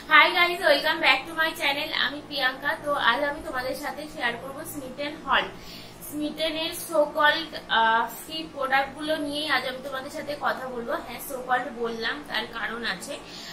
High guys, welcome back to my channel. আমি প্রিয়াঙ্কা। তো আজ আমি তোমাদের সাথে শেয়ার করব স্মিটেন হল, স্মিটেনের সো কল্ড ফ্রি প্রোডাক্ট গুলো নিয়েই আজ আমি তোমাদের সাথে কথা বলবো। হ্যাঁ, সো কল্ড বললাম, তার কারণ আছে।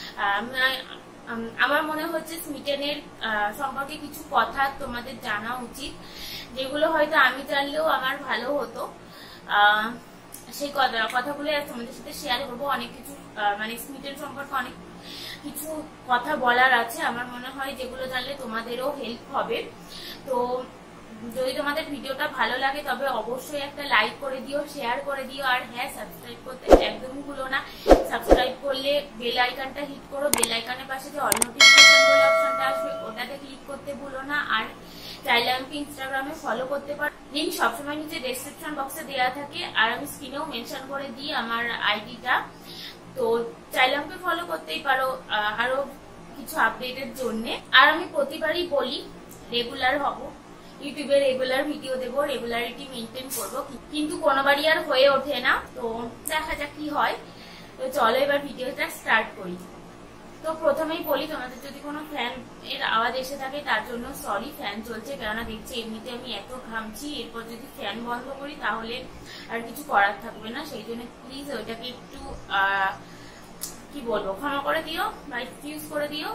আমার মনে হচ্ছে স্মিটেনের সম্পর্কে কিছু কথা তোমাদের জানা উচিত, যেগুলো হয়তো আমি জানলেও আমার ভালো হতো। সেই কথাগুলো তোমাদের সাথে শেয়ার করবো। অনেক কিছু মানে স্মিটেন সম্পর্কে অনেক কিছু কথা বলার আছে। আমার মনে হয় যেগুলো জানলে তোমাদেরও হেল্প হবে। তো যদি তোমাদের ভিডিওটা ভালো লাগে তবে অবশ্যই একটা লাইক করে দিও, শেয়ার করে দিও। আর হ্যাঁ, সাবস্ক্রাইব করতে একদমই ভুলো না। সাবস্ক্রাইব করলে বেল আইকনটা হিট করো। বেল আইকনের পাশে যে অল নোটিফিকেশন বলে অপশনটা আসবে ওটাতে ক্লিক করতে ভুলো না। আর চাইলে আমাকে ইনস্টাগ্রামে ফলো করতে পারো। লিঙ্ক সবসময় নিচে ডেসক্রিপশন বক্সে দেওয়া থাকে, আর আমি স্ক্রিনেও মেনশন করে দিই আমার আইডিটা। তো চাইলে আমাকে ফলো করতেই পারো আরো কিছু আপডেটের জন্য। আর আমি প্রতিবারই বলি রেগুলার হব, ইউটিউবে রেগুলার ভিডিও দেবো, রেগুলারিটি মেনটেন করবো, কিন্তু কোনোবারই আর হয়ে ওঠে না। তো দেখা যাক কি হয়। তো চলো এবার ভিডিওটা স্টার্ট করি। তো প্রথমেই বলি, তোমাদের যদি কোনো ফ্যান এর আওয়াজ এসে থাকে তার জন্য সরি। ফ্যান চলছে, কেননা দেখছি এমনিতে আমি এত ঘামছি, এরপর যদি ফ্যান বন্ধ করি তাহলে আর কিছু করার থাকবে না। সেই জন্য প্লিজ ওইটাকে একটু কি বলবো, ক্ষমা করে দিও বা এক্সকিউজ করে দিও,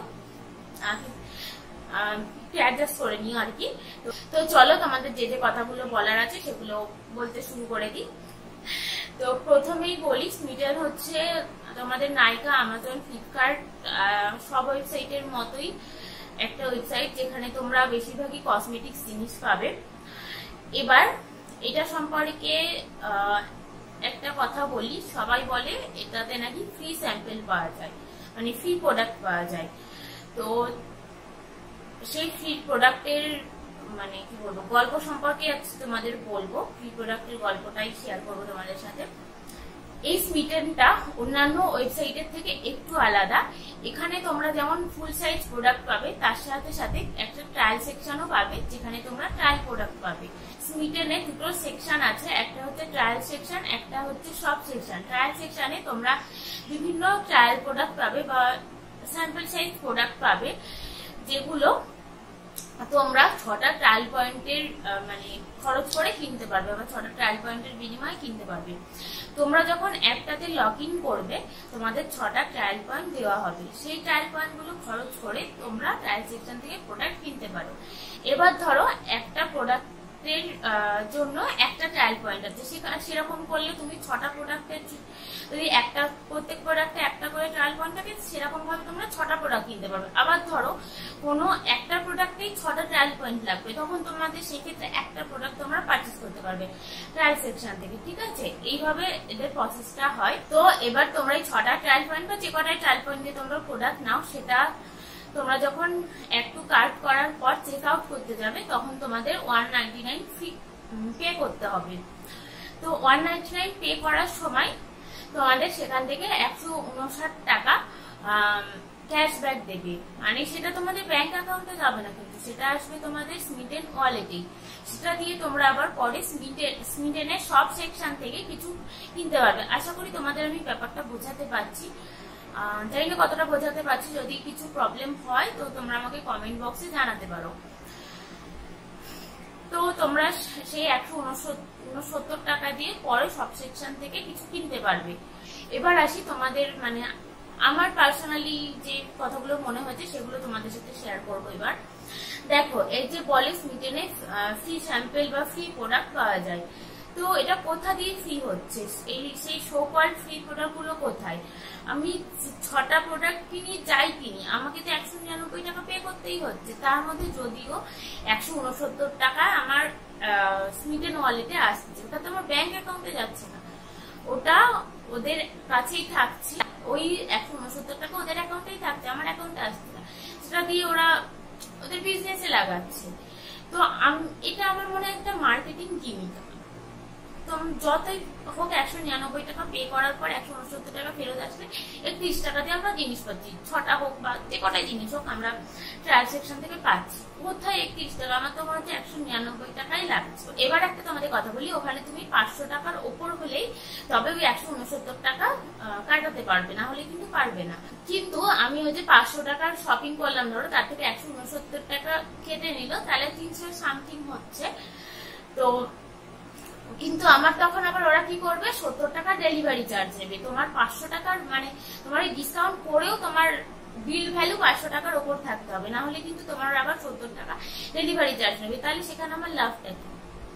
একটু অ্যাডজাস্ট করে নিও আর কি। তো চলো তোমাদের যে যে কথাগুলো বলার আছে সেগুলো বলতে শুরু করে দিই। তো প্রথমেই বলি, স্মিটেন হচ্ছে তোমাদের নাইকা, আমাজন, ফ্লিপকার্ট সব ওয়েবসাইটের মতোই একটা ওয়েবসাইট যেখানে তোমরা বেশিরভাগই কসমেটিক্স জিনিস পাবে। এবার এটা সম্পর্কে একটা কথা বলি। সবাই বলে এটাতে নাকি ফ্রি স্যাম্পল পাওয়া যায়, মানে ফ্রি প্রোডাক্ট পাওয়া যায়। তো সেই ফ্রি প্রোডাক্টের মানে কি বলবো, গল্প সম্পর্কে তোমাদের বলবো। ফ্রি প্রোডাক্টের গল্পটাই শেয়ার করবো তোমাদের সাথে। এই স্মিটেনটা অন্যান্য ওয়েবসাইটের থেকে একটু আলাদা। এখানে তোমরা যেমন ফুল সাইজ প্রোডাক্ট পাবে, তার সাথে সাথে একটা ট্রায়াল সেকশনও পাবে, যেখানে তোমরা ট্রায়াল প্রোডাক্ট পাবে। স্মিটেনে দুটো সেকশন আছে, একটা হচ্ছে ট্রায়াল সেকশন, একটা হচ্ছে সব সেকশন। ট্রায়াল সেকশনে তোমরা বিভিন্ন ট্রায়াল প্রোডাক্ট পাবে বা স্যাম্পল সাইজ প্রোডাক্ট পাবে, যেগুলো তোমরা 6টা ট্রায়াল পয়েন্টের মানে খরচ করে কিনতে পারবে বা 6টা ট্রায়াল পয়েন্টের বিনিময়ে কিনতে পারবে। তোমরা যখন একটাতে লগ ইন করবে তোমাদের 6টা ট্রায়াল পয়েন্ট দেওয়া হবে। সেই ট্রায়াল পয়েন্ট গুলো খরচ করে তোমরা ট্রায়াল সেকশন থেকে প্রোডাক্ট কিনতে পারো। এবার ধরো একটা প্রোডাক্টের জন্য একটা ট্রায়াল পয়েন্ট আছে, সেরকম করলে তুমি 6টা প্রোডাক্টের যদি একটা প্রত্যেক প্রোডাক্টে একটা করে ট্রায়াল পয়েন্ট থাকে, সেরকম ভাবে তোমরা 6টা প্রোডাক্ট কিনতে পারবে। আবার ধরো কোনো একটা প্রোডাক্টেই 6টা ট্রায়াল পয়েন্ট লাগবে, তখন তোমাদের সেক্ষেত্রে একটা প্রোডাক্ট তোমরা পারচেস করতে পারবে ট্রায়াল সেকশন থেকে। ঠিক আছে, এইভাবে এদের প্রসেসটা হয়। তো এবার তোমরা এই 6টা ট্রায়াল পয়েন্ট বা যে কটাই ট্রায়াল পয়েন্ট দিয়ে তোমরা প্রোডাক্ট নাও, সেটা তোমরা যখন একটু কার্ট করার পর চেক আউট করতে যাবে তখন তোমাদের 199 ফি পে করতে হবে। তো 199 পে করার সময় তোমাদের সেখান থেকে 159 টাকা ক্যাশব্যাক দেবে। মানে সেটা তোমাদের ব্যাংক অ্যাকাউন্টে যাবে না, কিন্তু সেটা আসবে তোমাদের স্মিটেন ওয়ালেটেই। সেটা দিয়ে তোমরা আবার পরে স্মিটেনের সব সেকশন থেকে কিছু কিনতে পারবে। আশা করি তোমাদের আমি ব্যাপারটা বোঝাতে পারছি। জানি না কতটা বোঝাতে পারছি। যদি কিছু প্রবলেম হয় তো তোমরা আমাকে কমেন্ট বক্সে জানাতে পারো। তো তোমরা সেই 169 টাকা দিয়ে পরে সব সেকশন থেকে কিছু কিনতে পারবে। এবার আসি তোমাদের মানে আমার পার্সোনালি যে কথাগুলো মনে হয়েছে সেগুলো তোমাদের সাথে শেয়ার করবো। এবার দেখো, এই যে বলে স্মিটেনে ফ্রি স্যাম্পল বা ফ্রি প্রোডাক্ট পাওয়া যায়, তো এটা কোথা দিয়ে ফ্রি হচ্ছে? সেই সো কল্ড ফ্রি প্রোডাক্ট গুলো কোথায়? আমি 6টা প্রোডাক্ট কিনি, যাই কিনি, আমাকে তো 199 টাকা পে করতেই হচ্ছে। তার মধ্যে যদিও 169 টাকা আমার স্মিটেন ওয়ালেটে আসছে, ওটা তো আমার ব্যাংক অ্যাকাউন্টে যাচ্ছে না, ওটা ওদের কাছেই থাকছে। ওই 169 টাকা ওদের অ্যাকাউন্টেই থাকছে, আমার অ্যাকাউন্টে আসছে না। সেটা দিয়ে ওরা ওদের বিজনেসে লাগাচ্ছে। তো এটা আমার মনে হয় একটা মার্কেটিং গিমিক। তো যতই হোক 199 টাকা পে করার পর 169 টাকা ফেরত আসবে। 31 টাকা দিয়ে আমরা জিনিস পাচ্ছি, 6টা হোক বা যে কটাই জিনিস হোক আমরা ট্রায়াল সেকশন থেকে পাচ্ছি। কোথায় 31 টাকা, আমার তো মনে হচ্ছে 199 টাকাই লাগছে। এবার একটা তোমাদের কথা বলি, ওখানে তুমি 500 টাকার ওপর হলেই তবে ওই 169 টাকা কাটাতে পারবে, না হলে কিন্তু পারবে না। কিন্তু আমি ওই যে 500 টাকার শপিং করলাম, ধরো তার থেকে 169 টাকা কেটে নিল, তাহলে 300 সামথিং হচ্ছে। তো কিন্তু আমার তখন আবার ওরা কি করবে, 70 টাকা ডেলিভারি চার্জ নেবে। তোমার 500 টাকার মানে তোমার এই ডিসকাউন্ট করেও তোমার বিল ভ্যালু 500 টাকার ওপর থাকতে হবে, না হলে কিন্তু তোমার আবার 70 টাকা ডেলিভারি চার্জ নেবে। তাহলে সেখানে আমার লাভটা কি?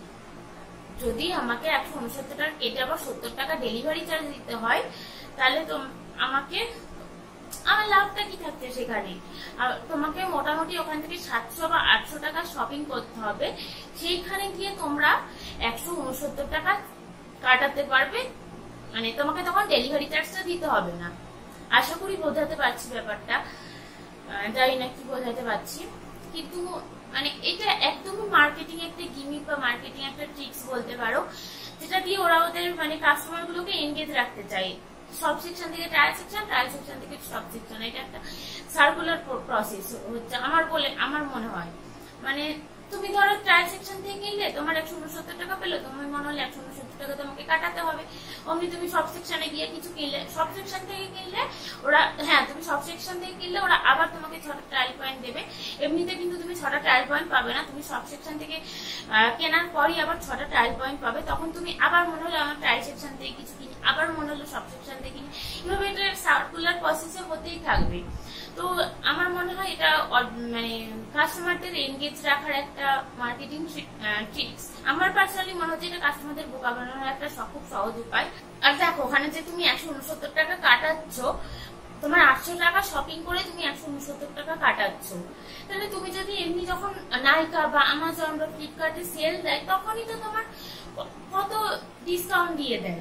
যদি আমাকে 169 টাকা কেটে আবার 70 টাকা ডেলিভারি চার্জ দিতে হয়, তাহলে আমাকে আমার লাভটা কি থাকছে সেখানে? তোমাকে মোটামুটি ওখান থেকে 700 বা 800 টাকা শপিং করতে হবে, সেইখানে গিয়ে তোমরা 169 টাকা কাটাতে পারবে, মানে তোমাকে তখন ডেলিভারি চার্জটা দিতে হবে না। আশা করি বোঝাতে পারছি ব্যাপারটা, জানি না কি বোঝাতে পারছি, কিন্তু মানে এটা একদমই মার্কেটিং একটা গিমিক বা মার্কেটিং একটা ট্রিক্স বলতে পারো, যেটা দিয়ে ওরা ওদের মানে কাস্টমার গুলোকে এনগেজ রাখতে চায়। সব সেকশন থেকে ট্রায়াল সেকশন, ট্রায়াল সেকশন থেকে সব সেকশন, এটা একটা সার্কুলার প্রসেস হচ্ছে আমার মনে হয়। মানে তুমি ধরো ট্রায়াল সেকশন থেকে কিনলে, তোমার 169 টাকা পেলো, তোমার মনে হলে 169 টাকা তোমাকে কাটাতে হবে। অমনি তুমি সব সেকশনে গিয়ে কিছু কিনলে, সব সেকশন থেকে কিনলে ওরা, হ্যাঁ তুমি সব সেকশন থেকে কিনলে ওরা আবার তোমাকে 6টা ট্রায়াল পয়েন্ট দেবে। এমনিতে কিন্তু তুমি 6টা ট্রায়াল পয়েন্ট পাবে না, তুমি সব সেকশন থেকে কেনার পরই আবার 6টা ট্রায়াল পয়েন্ট পাবে। তখন তুমি আবার মনে হলো আমার ট্রায়াল সেকশন থেকে কিছু কিনি, আবার মনে হলো সব সেকশন থেকে কিনি, এভাবে এটা সার্কুলার প্রসেসে হতেই থাকবে। তো আমার মনে হয় এটা মানে কাস্টমারদের এনগেজ রাখার একটা মার্কেটিং ট্রিক্স। আমার পার্সোনালি মনে হচ্ছে এটা কাস্টমারদের বোকা বানানোর একটা খুব সহজ উপায়। আর দেখো ওখানে যে তুমি 169 টাকা কাটাচ্ছ, তোমার 800 টাকা শপিং করে তুমি 169 টাকা কাটাচ্ছ, তাহলে তুমি যদি এমনি যখন নাইকা বা আমাজন বা ফ্লিপকার্টে সেল দেয়, তখনই তো তোমার কত ডিসকাউন্ট দিয়ে দেয়।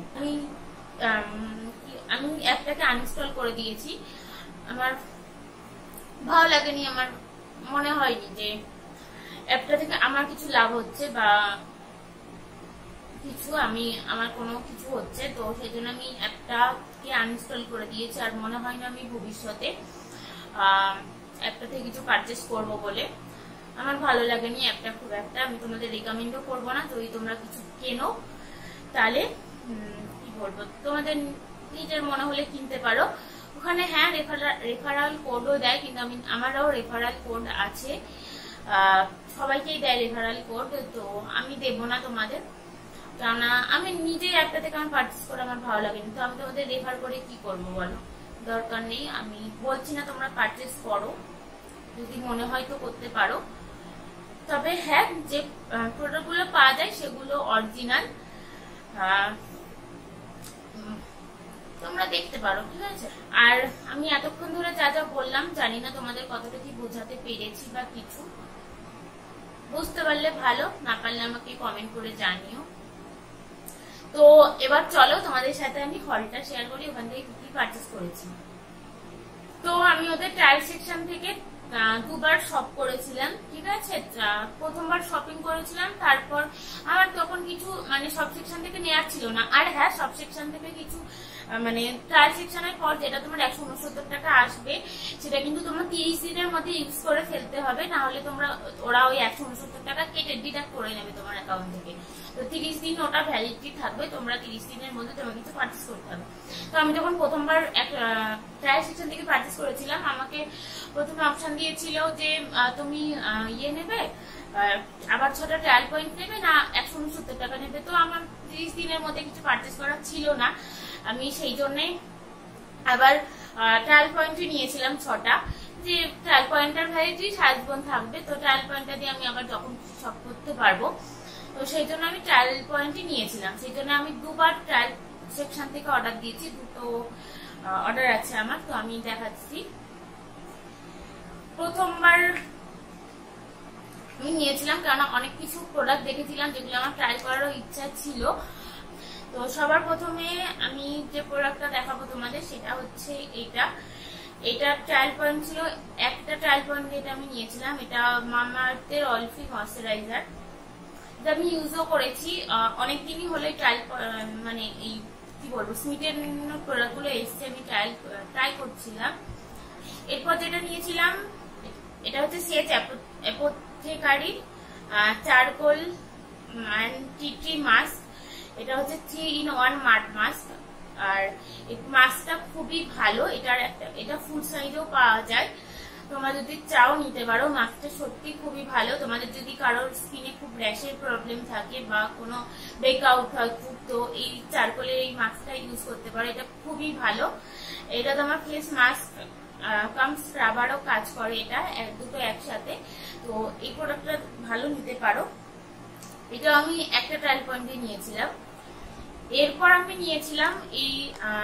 আমি অ্যাপটাকে আনইনস্টল করে দিয়েছি, আমার ভালো লাগেনি, আমার মনে হয়নি যে অ্যাপটা থেকে আমার কিছু লাভ হচ্ছে বা কিছু আমার কোনো কিছু হচ্ছে। তো সেই জন্য আমি অ্যাপটাকে আনইনস্টল করে দিয়েছি, আর মনে হয় না আমি ভবিষ্যতে অ্যাপটা থেকে কিছু পারচেস করব বলে। আমার ভালো লাগেনি অ্যাপটা খুব একটা, আমি তোমাদের রেকমেন্ডও করবো না। যদি তোমরা কিছু কেনো তাহলে কি বলবো, তোমাদের নিজের মনে হলে কিনতে পারো। ওখানে হ্যাঁ রেফারাল কোডও দেয়, কিন্তু আমারও রেফারাল কোড আছে, সবাইকেই দেয় রেফারাল কোড, তো আমি দেবো না তোমাদের, কেননা আমি নিজে একটা থেকে আমার পারচেস করে আমার ভালো লাগেনি। তো আমি তোমাদের রেফার করে কি করবো বলো, দরকার নেই। আমি বলছি না তোমরা পারচেস করো, যদি মনে হয় তো করতে পারো। তবে হ্যাঁ, যে প্রোডাক্টগুলো পাওয়া যায় সেগুলো অরিজিনাল, তোমরা দেখতে পারো, ঠিক আছে। আর আমি এতক্ষণ ধরে যা যা বললাম, জানি না তোমাদের কতটা কি বোঝাতে পেরেছি বা কিছু। বুঝতে পারলে ভালো, না পারলে আমাকে কমেন্ট করে জানিও। তো এবার চলো তোমাদের সাথে আমি হলটা শেয়ার করি, ওখান থেকে কি কি পারচেস করেছি। তো আমি ওদের ট্রায়াল সেকশন থেকে 2বার শপ করেছিলাম, ঠিক আছে। প্রথমবার শপিং করেছিলাম, তারপর আমার তখন কিছু মানে সব সেকশন থেকে নেওয়ার ছিল না। আর হ্যাঁ, সব সেকশন থেকে কিছু মানে ট্রায়াল সেকশনের পর যেটা তোমার 169 টাকা আসবে, সেটা কিন্তু তোমার 30 দিনের মধ্যে ইউজ করে ফেলতে হবে, না হলে ওরা ওই 169 টাকা কেটে ডিডাক্ট করে নেবে তোমার অ্যাকাউন্ট থেকে। তো 30 দিন ওটা ভ্যালিডিটি থাকবে, তোমরা 30 দিনের মধ্যে তোমাকে কিছু পারচেস করতে হবে। তো আমি যখন প্রথমবার ট্রায়াল সেকশন থেকে পারচেস করেছিলাম, আমাকে প্রথমে অপশন দিয়েছিল যে তুমি ইয়ে নেবে, আবার 6টা ট্রায়াল পয়েন্ট নেবে না 169 টাকা নেবে। তো আমার 30 দিনের মধ্যে কিছু পারচেস করা ছিল না, আমি সেই জন্যে আবার ট্রায়াল পয়েন্টই নিয়েছিলাম 6টা, যে ট্রায়াল পয়েন্টের ভ্যালিডিটি 7 দিন থাকবে। তো ট্রায়াল পয়েন্টটা দিয়ে আমি আবার যখন শপ করতে পারবো, তো সেই জন্য আমি ট্রায়াল পয়েন্টই নিয়েছিলাম। সেই জন্য আমি 2বার ট্রায়াল সেকশন থেকে অর্ডার দিয়েছি, 2টো অর্ডার আছে আমার। তো আমি দেখাচ্ছি, প্রথমবার আমি নিয়েছিলাম কারণ অনেক কিছু প্রোডাক্ট দেখেছিলাম যেগুলো আমার ট্রাই করারও ইচ্ছা ছিল। তো সবার প্রথমে আমি যে প্রোডাক্টটা দেখাবো তোমাদের সেটা হচ্ছে এটা ট্রায়াল পয়েন্ট ছিল, একটা ট্রায়াল পয়েন্ট যেটা আমি নিয়েছিলাম, এটা মামা আর্থের অয়েল ফ্রি ময়শ্চারাইজার। এটা আমি ইউজও করেছি অনেকদিনই হলে ট্রায়াল, মানে এই কি বলবো স্মিটের প্রোডাক্ট গুলো এসছে, আমি ট্রাই করছিলাম। এরপর যেটা নিয়েছিলাম এটা হচ্ছে sage apothecary charcoal tea tree mask. এটা হচ্ছে 3-in-1 মাড মাস্ক। আর এই মাস্কটা খুবই ভালো, এটা ফুল সাইজেও পাওয়া যায়, তোমরা যদি চাও নিতে পারো। মাস্কটা সত্যি খুবই ভালো। তোমাদের যদি কারোর স্কিনে খুব র্যাশের প্রবলেম থাকে বা কোনো ব্রেকআউট হয় খুব, তো এই চারকোলের এই মাস্কটা ইউজ করতে পারো, এটা খুবই ভালো। এটা তোমার ফেস মাস্ক কাম স্ক্রাবারও কাজ করে, এটা দুটো একসাথে। তো এই প্রোডাক্টটা ভালো নিতে পারো। এটা আমি একটা ট্রায়াল পয়েন্টে নিয়েছিলাম। এরপর আমি নিয়েছিলাম এই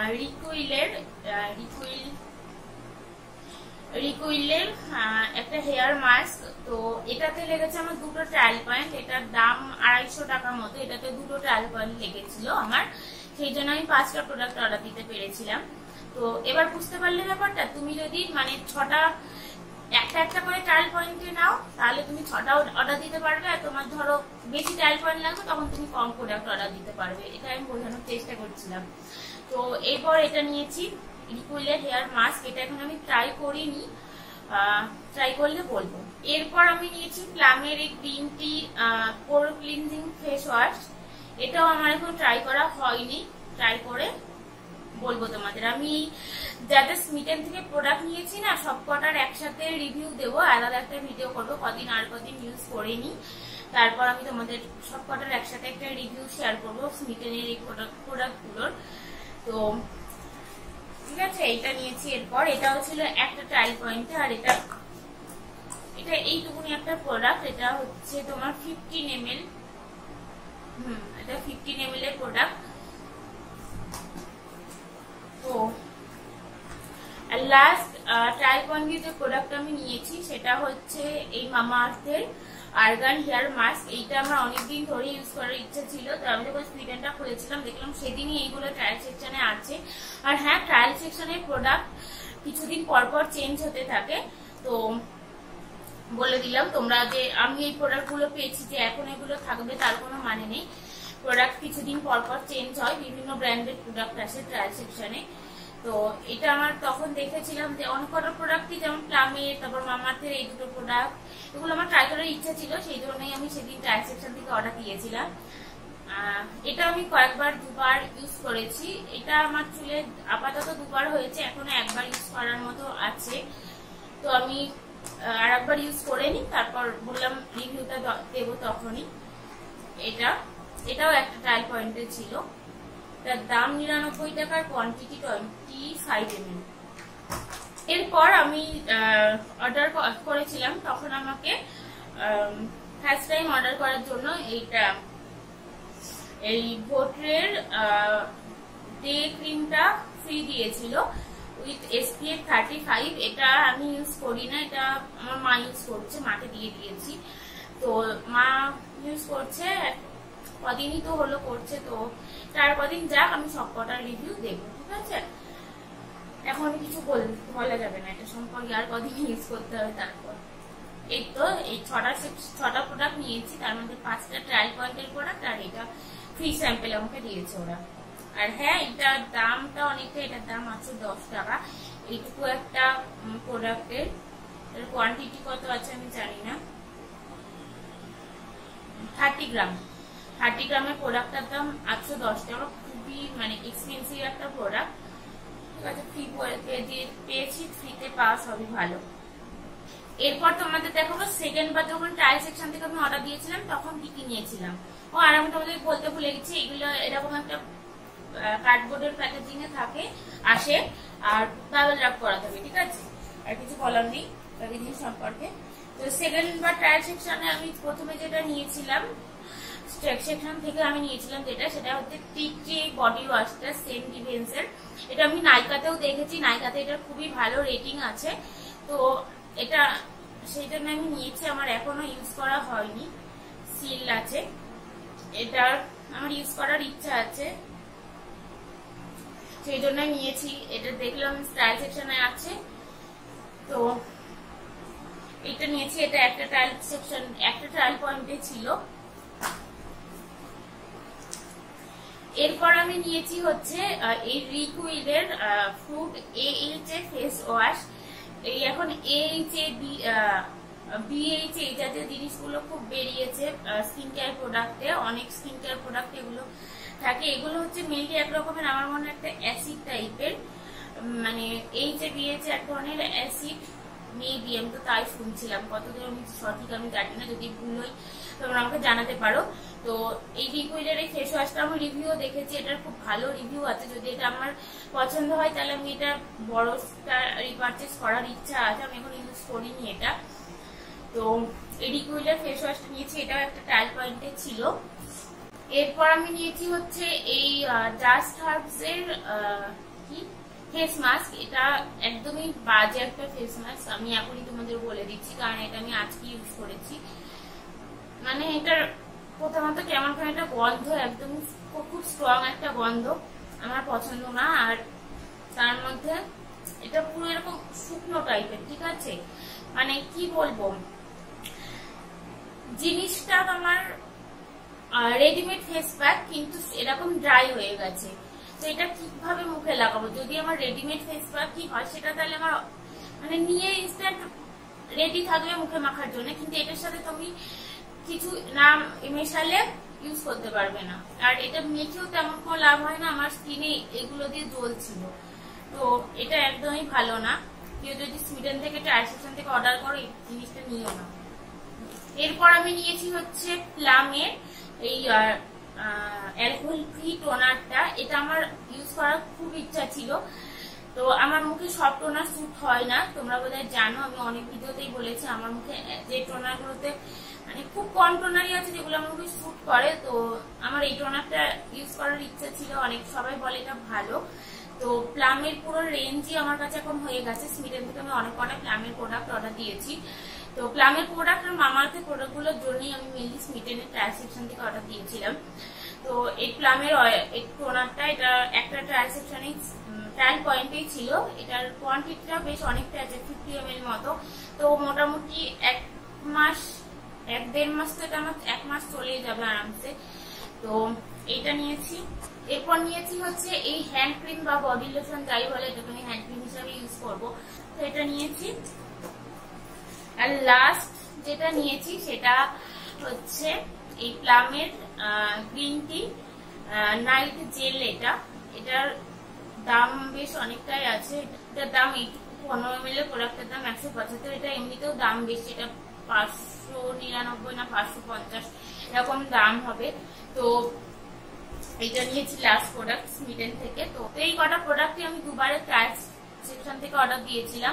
রিকুইলের একটা হেয়ার মাস্ক। তো এটাতে লেগেছে আমার দুটো ট্রায়াল পয়েন্ট। এটার দাম 250 টাকার মতো। এটাতে দুটো ট্রায়াল পয়েন্ট লেগেছিল আমার, সেই জন্য আমি 5টা প্রোডাক্ট অর্ডার দিতে পেরেছিলাম। তো এবার বুঝতে পারলে ব্যাপারটা, তুমি যদি মানে 6টা একটা করে ট্রায়াল পয়েন্টে নাও, তাহলে তুমি 6টা অর্ডার দিতে পারবে। আর তোমার ধরো বেশি ট্রায়াল পয়েন্ট লাগবে, তখন তুমি কম প্রোডাক্ট অর্ডার দিতে পারবে। এটা আমি বোঝানোর চেষ্টা করছিলাম। তো এরপর এটা নিয়েছি রিকুইলের হেয়ার মাস্ক। এটা এখন আমি ট্রাই করিনি, ট্রাই করলে বলবো। এরপর আমি নিয়েছি প্লামের এই green tea pore cleansing face wash. এটাও আমার এখন ট্রাই করা হয়নি, ট্রাই করে বলবো তোমাদের। আমি যাদের স্মিটেন থেকে প্রোডাক্ট নিয়েছি না, সবকটার একসাথে রিভিউ দেবো, আলাদা একটা ভিডিও করবো, কদিন ইউজ করিনি। তারপর আমি তোমাদের সবকটার একসাথে একটা রিভিউ শেয়ার করবো স্মিটেনের এই প্রোডাক্টগুলোর। তো ঠিক আছে, এটা নিয়েছি। এরপর এটাও ছিল একটা ট্রায়াল পয়েন্টে। আর এটা এইটুকুনি একটা প্রোডাক্ট। এটা হচ্ছে তোমার 15 ml। এটা 15 ml এর প্রোডাক্ট। তো লাস্ট ট্রায়াল পয়েন্টে যে প্রোডাক্ট আমি নিয়েছি সেটা হচ্ছে এই মামা আর্থের আর্গান হেয়ার মাস্ক। এইটা আমার অনেকদিন ধরে ইউজ করার ইচ্ছা ছিল। তো আমি যখন স্মিটেনটা খুলেছিলাম দেখলাম সেদিনই এইগুলো ট্রায়াল সেকশনে আছে। আর হ্যাঁ, ট্রায়াল সেকশনের প্রোডাক্ট কিছুদিন পর পর চেঞ্জ হতে থাকে। তো বলে দিলাম তোমরা যে আমি এই প্রোডাক্টগুলো পেয়েছি যে এখন এগুলো থাকবে তার কোনো মানে নেই। প্রোডাক্ট কিছুদিন পর পর চেঞ্জ হয়, বিভিন্ন ব্র্যান্ডের প্রোডাক্ট আসে ট্রায়াল সেকশনে। তো এটা আমার তখন দেখেছিলাম যে অনেক কটা প্রোডাক্টই, যেমন প্লামের, তারপর মামাআর্থের এই দুটো প্রোডাক্ট, এগুলো আমার ট্রাই করার ইচ্ছা ছিল, সেই জন্যই আমি সেদিন ট্রায়াল সেকশন থেকে অর্ডার দিয়েছিলাম। এটা আমি দুবার ইউজ করেছি। এটা আমার চুলে আপাতত 2বার হয়েছে, এখনো 1বার ইউজ করার মতো আছে। তো আমি আর একবার ইউজ করে নি, তারপর বললাম রিভিউটা দেবো তখনই। এটাও একটা ট্রায়াল পয়েন্টে ছিল। তার দাম 99 টাকার, কোয়ান্টিটি 25 ml। এরপর আমি অর্ডার করেছিলাম, তখন আমাকে ফার্স্ট টাইম অর্ডার করার জন্য এই ভোটরের ডে ক্রিমটা ফ্রি দিয়েছিল উইথ SPF 35। এটা আমি ইউজ করি না, এটা আমার মা ইউজ করছে, মাকে দিয়ে দিয়েছি। তো মা ইউজ করছে, কদিনই তো হলো করছে। তো তার কদিন যাক, আমি সবকটার রিভিউ দেবো, ঠিক আছে? এখন কিছু বলা যাবে না এটা সম্পর্কে, আর কদিন ইউজ করতে হবে। তারপর এই তো এই 6টা প্রোডাক্ট নিয়েছি, তার মধ্যে 5টা ট্রায়াল পয়েন্টের প্রোডাক্ট, আর এটা ফ্রি স্যাম্পেল আমাকে দিয়েছে ওরা। আর হ্যাঁ, এটার দামটা অনেকটা, এটার দাম আছে 10 টাকা। এইটুকু একটা প্রোডাক্টের কোয়ান্টিটি কত আছে আমি জানি না, 30 গ্রামের প্রোডাক্টটার দাম 810 টাকা। খুবই মানে এক্সপেন্সিভ একটা প্রোডাক্ট, ঠিক আছে? ফ্রি পেয়েছি, ফ্রিতে পাওয়া সবই ভালো। এরপর তোমাদের দেখাবো সেকেন্ডবার যখন ট্রায়াল সেকশন থেকে আমি অর্ডার দিয়েছিলাম তখন কি কি নিয়েছিলাম। আর আমি তোমাদের বলতে ভুলে গেছি, এগুলো এরকম একটা কার্ডবোর্ডের প্যাকেজিং এ থাকে, আসে, আর বাবল র্যাপ করা থাকে, ঠিক আছে? আর কিছু বলার নেই প্যাকেজিং সম্পর্কে। তো সেকেন্ডবার ট্রায়াল সেকশনে আমি প্রথমে যেটা নিয়েছিলাম, সেকশন থেকে আমি নিয়েছিলাম সেটা হচ্ছে টি বডি ওয়াশটা সেন্ট ডিভেন্সের। এটা আমি নাইকাতেও দেখেছি, নাইকাতে এটা খুবই ভালো রেটিং আছে। তো এটা সেই জন্য আমি নিয়েছি, আমার এখনো ইউজ করা হয়নি, সিল আছে। এটা আমার ইউজ করার ইচ্ছা আছে, সেই জন্য নিয়েছি। এটা দেখলাম ট্রায়াল সেকশনে আছে, তো এটা নিয়েছি। এটা একটা ট্রায়াল পয়েন্টে ছিল। এরপর আমি নিয়েছি হচ্ছে এই রিকুইলের ফ্রুট AHA ফেস ওয়াশ। এই এখন AHA BHA এই জাতীয় জিনিসগুলো খুব বেরিয়েছে স্কিন কেয়ার প্রোডাক্টে, অনেক স্কিন কেয়ার প্রোডাক্ট এগুলো থাকে। এগুলো হচ্ছে মেনলি এক রকমের আমার মনে হয় একটা অ্যাসিড টাইপের, মানে AHA BHA এক ধরনের অ্যাসিড মেবি, আমি তো তাই শুনছিলাম, কতদূর আমি সঠিক আমি জানি না, যদি ভুল হই তোমরা আমাকে জানাতে পারো। তো এই রিকুইলের এই ফেস ওয়াশটা আমি রিভিউ দেখেছি, এটার খুব ভালো রিভিউ আছে। যদি এটা আমার পছন্দ হয় তাহলে আমি এটা বড়টা রিপারচেস করার ইচ্ছা আছে, আমি এখন ইউজ করিনি এটা। তো এই রিকুইলের ফেস ওয়াশটা নিয়েছি, এটাও একটা ট্রায়াল পয়েন্টে ছিল। এরপর আমি নিয়েছি হচ্ছে এই জাস্ট হার্বস এর কি ফেস মাস্ক। এটা একদমই বাজে একটা ফেস মাস্ক, আমি এখনই তোমাদের বলে দিচ্ছি, কারণ এটা আমি আজকে ইউজ করেছি। মানে এটার প্রথমত কেমন করে একটা গন্ধ, একদম খুব স্ট্রং একটা গন্ধ, আমার পছন্দ না। আর তার মধ্যে এটা পুরো এরকম শুকনো টাইপের, ঠিক আছে, মানে কি বলবো, জিনিসটা আমার রেডিমেড ফেস প্যাক কিন্তু এরকম ড্রাই হয়ে গেছে। তো এটা কিভাবে মুখে লাগাবো? যদি আমার রেডিমেড ফেস প্যাক কি হয় সেটা তাহলে আমার মানে নিয়ে ইনস্ট্যান্ট রেডি থাকবে মুখে মাখার জন্য, কিন্তু এটার সাথে তুমি কিছু না মেশালে ইউজ করতে পারবে না। আর এটা মেখেও তেমন কোনো লাভ হয় না, আমার স্কিনে এগুলো দিয়ে জ্বলছিল। তো এটা একদমই ভালো না, কেউ যদি সুইডেন থেকে ট্রাইসেকশন থেকে অর্ডার করো এই জিনিসটা নিও না। এরপর আমি নিয়েছি হচ্ছে প্লামের এই অ্যালকোহল ফ্রি টোনারটা। এটা আমার ইউজ করার খুব ইচ্ছা ছিল, তো আমার মুখে সব টোনার স্যুট হয় না, তোমরা বোধহয় জানো, আমি অনেক ভিডিওতেই বলেছি আমার মুখে যে টোনার গুলোতে মানে খুব কম টোনারই আছে যেগুলো আমার মুখে স্যুট করে। তো আমার এই টোনারটা ইউজ করার ইচ্ছা ছিল, অনেক সবাই বলে এটা ভালো। তো প্লামের পুরো রেঞ্জই আমার কাছে এখন হয়ে গেছে, স্মিডেন থেকে আমি অনেক প্লামের প্রোডাক্ট অর্ডার দিয়েছি। তো প্লামের প্রোডাক্ট আর মামাআর্থের প্রোডাক্ট গুলোর জন্যই আমি মেনলি স্মিডেনের ট্রায়াল সেকশন থেকে অর্ডার দিয়েছিলাম। তো এই প্লামের এই টোনারটা এটা একটা ট্রায়াল সেকশনে ট্রায়াল পয়েন্টেই ছিল, এটার কোয়ান্টিটিটা বেশ অনেকটা আছে, 50 ml মতো। তো মোটামুটি এক দেড় মাস তো এটা আমার 1 মাস চলেই যাবে আরামসে। তো এইটা নিয়েছি। এরপর নিয়েছি হচ্ছে এই হ্যান্ড ক্রিম বা বডি লোশন যাই বলে, এটাকে আমি হ্যান্ড ক্রিম হিসাবে ইউজ করবো, তো এটা নিয়েছি। আর লাস্ট যেটা নিয়েছি সেটা হচ্ছে এই প্লামের গ্রিন টি নাইট জেল। এটার দাম বেশ অনেকটাই আছে, এটার দাম 15 ml এর প্রোডাক্টের দাম 175, এটা এমনিতেও দাম বেশি, এটা 599 না 550 এরকম দাম হবে। তো এটা নিয়েছি লাস্ট প্রোডাক্ট স্মিডেন থেকে। তো এই কটা প্রোডাক্টই আমি দুবারে ট্রায়াল সেকশন থেকে অর্ডার দিয়েছিলাম।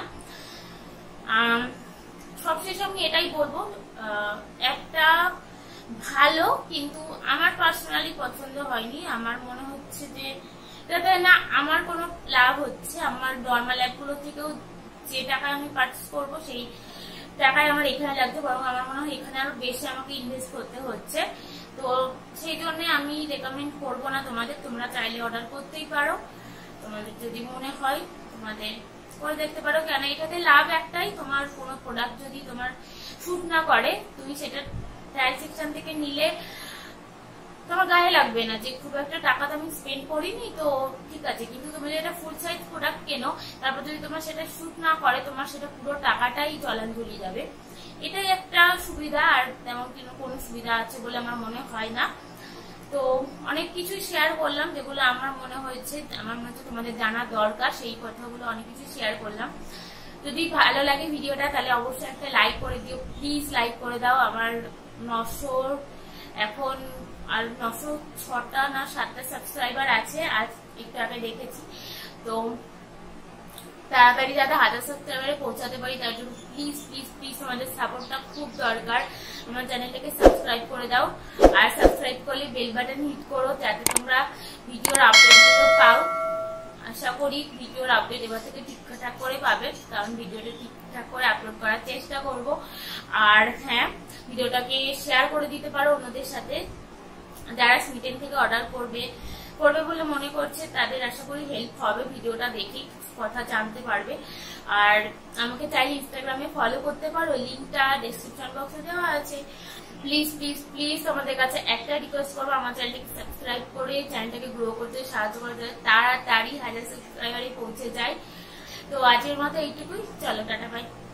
সবশেষে আমি এটাই বলবো, একটা ভালো কিন্তু আমার পার্সোনালি পছন্দ হয়নি। আমার মনে হচ্ছে যে এটাতে না আমার কোনো লাভ হচ্ছে, আমার নর্মাল অ্যাপগুলো থেকেও যে টাকায় আমি পারচেস করবো সেই টাকায় আমার এখানে লাগছে, বরং আমার মনে হয় এখানে আরো বেশি আমাকে ইনভেস্ট করতে হচ্ছে। তো সেই জন্য আমি রেকমেন্ড করবো না তোমাদের, তোমরা চাইলে অর্ডার করতেই পারো, তোমাদের যদি মনে হয় তোমাদের করে দেখতে পারো। কেন এটাতে লাভ একটাই, তোমার কোনো প্রোডাক্ট যদি তোমার শুট না করে তুমি সেটা ট্রায়াল সেকশন থেকে নিলে তোমার গায়ে লাগবে না যে খুব একটা টাকা তো আমি স্পেন্ড করিনি, তো ঠিক আছে। কিন্তু তুমি যদি একটা ফুল সাইজ প্রোডাক্ট কেনো, তারপর যদি তোমার সেটা শুট না করে, তোমার সেটা পুরো টাকাটাই জলাঞ্জলি যাবে। এটাই একটা সুবিধা, আর তেমন কোনো সুবিধা আছে বলে আমার মনে হয় না। তো অনেক কিছুই শেয়ার করলাম যেগুলো আমার মনে হয়েছে তোমাদের জানা দরকার, সেই কথাগুলো অনেক কিছু শেয়ার করলাম। যদি ভালো লাগে ভিডিওটা তাহলে অবশ্যই একটা লাইক করে দিও, প্লিজ লাইক করে দাও। আমার 900 এখন আর 906টা না 7টা সাবস্ক্রাইবার আছে, আজ একটু আগে দেখেছি। তো তাড়াতাড়ি যাতে 1000 সাবস্ক্রাইবারে পৌঁছাতে পারি তার জন্য প্লিজ প্লিজ প্লিজ তোমাদের সাপোর্টটা খুব দরকার। আমার চ্যানেলটাকে সাবস্ক্রাইব করে দাও, আর সাবস্ক্রাইব করলে বেল বাটন হিট করো যাতে তোমরা ভিডিওর আপডেটগুলো পাও। আশা করি ভিডিওর আপডেট এবার থেকে ঠিকঠাক করে পাবে, কারণ ভিডিওটা ঠিকঠাক করে আপলোড করার চেষ্টা করব। আর হ্যাঁ, ভিডিওটাকে শেয়ার করে দিতে পারো অন্যদের সাথে, যারা স্মিডেন থেকে অর্ডার করবে বলে মনে করছে তাদের আশা করি হেল্প হবে, ভিডিওটা দেখে কথা জানতে পারবে। আর আমাকে চাইলে ইনস্টাগ্রামে ফলো করতে পারো, লিঙ্কটা ডেসক্রিপশন বক্সে দেওয়া আছে। প্লিজ প্লিজ প্লিজ তোমাদের কাছে একটা রিকোয়েস্ট করবো, আমার চ্যানেলটাকে সাবস্ক্রাইব করে চ্যানেলটাকে গ্রো করতে সাহায্য করে দেয়, তাড়াতাড়ি 1000 সাবস্ক্রাইবারে পৌঁছে যায়। তো আজকের মতো এইটুকুই, চলো টাটা বাই।